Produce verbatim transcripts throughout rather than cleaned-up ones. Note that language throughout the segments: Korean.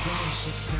보고 싶다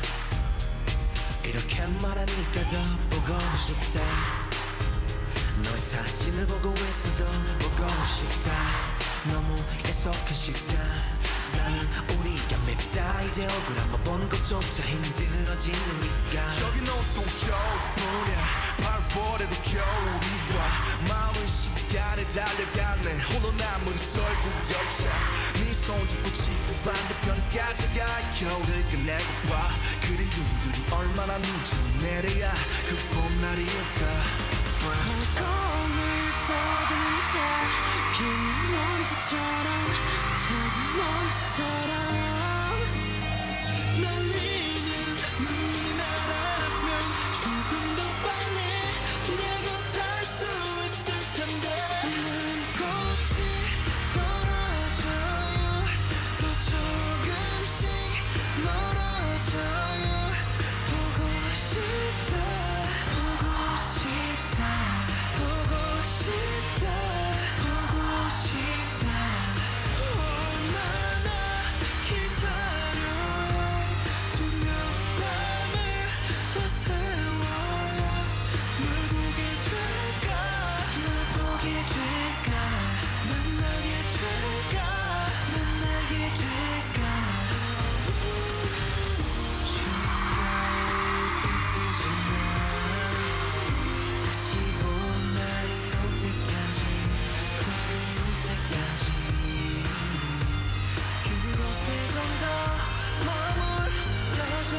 이렇게 말하니까 더 보고 싶다 너의 사진을 보고 있어도 보고 싶다 너무 애석한 시간 나는 우리가 맵다 이제 얼굴 한번 보는 것조차 힘들어지니까 여긴 온통 겨울뿐이야 바람보래도 겨울이와 마음은 시간에 달려가네 홀로 남은 설국열차 네 손잡고 지구 반대편까지 가 겨울을 끝내고봐 그리움들이 얼마나 눈치 내려야 그 봄날이올까 허공을 떠드는 작은 먼지처럼 작은 먼지처럼 날리는 눈이 나라면 조금 더 빨리 내가 달 수 있을 텐데 눈꽃이 떨어져요 또 조금씩 멀어져요 보고 싶다 보고 싶다 보고 싶다 보고 싶다 얼마나 기다려야 두몇 밤을 더 세워야 널 보게 될까 널 보게 될까 만나게 될까 만나게 될까 다시 본 날이 올 때까지 올 때까지 그곳에 좀 더 머물러줘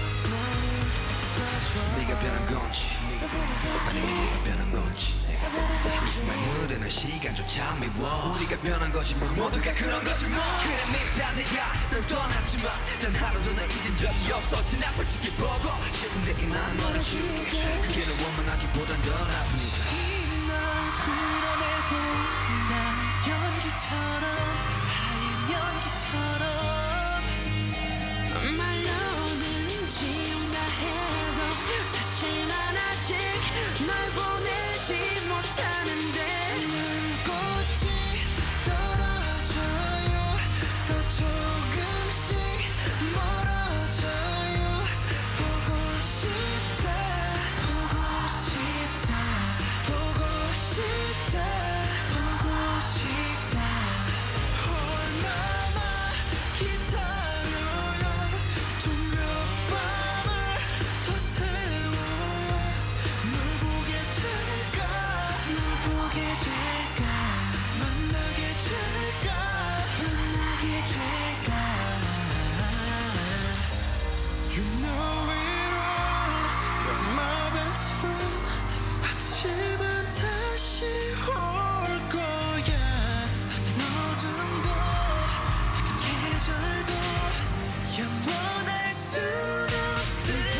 머물러줘 네가 변한 건지 네가 변한 건지 아니면 네가 변한 건지 내가 변한 건지 이 순간 흐르는 시간조차 미워 우리가 변한 거지 뭐 모두가 그런 거지 뭐 그래 밉다 내가 널 떠났지만 난 하루도 널 잊은 적이 없어 지나 솔직히 보고 싶은데 이만 너를 줄게 그게 널 원망하기보단 더 나쁘니까 널 그려내본다 연기처럼 하얀 연기처럼 말로는 지운다 해도 사실 난 아직 널 보내지 못하는데 눈꽃이 떨어져요 또 조금씩 멀어져요 보고 싶다 보고 싶다 보고 싶다 보고 싶다 얼마나 기다려야 두몇 밤을 더 세워야 널 보게 될까 널 보게 될까 만나게 될까 만나게 될까 You know it all You're my best friend 하지만 다시 올 거야 어떤 어둠도 어떤 계절도 영원할 순 없을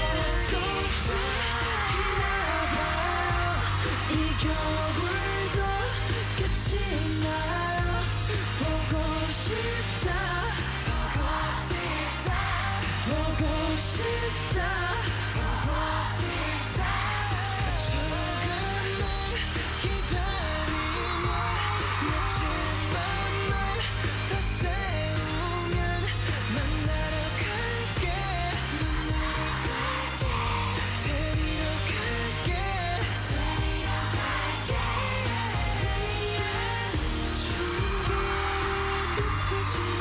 이 겨울도 끝이 나요 보고 싶다 보고 싶다 보고 싶다 보고 싶다 조금만 기다리면 며칠 밤만 더 세우면 만나러 갈게 만나러 갈게 데리러 갈게 데리러 갈게 준비를 끝이지